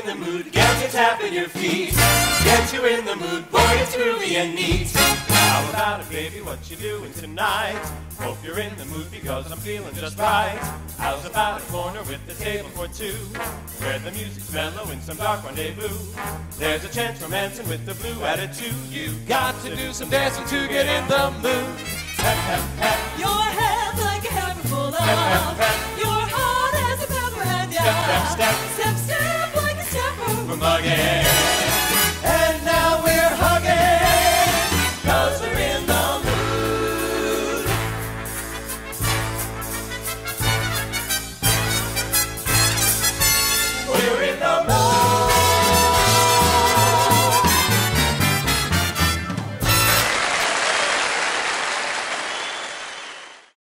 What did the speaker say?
the mood, get you tapping your feet. Get you in the mood, boy, it's groovy and neat. How about it, baby, what you doing tonight? Hope you're in the mood because I'm feeling just right. How's about a corner with a table for two, where the music's mellow in some dark rendezvous? There's a chance romancing with the blue attitude. You got to do some dancing to get in the mood. Pep, pep, pep. Your head's like a hammer full of love. Your heart has a pepper and yeah. Step, step, step.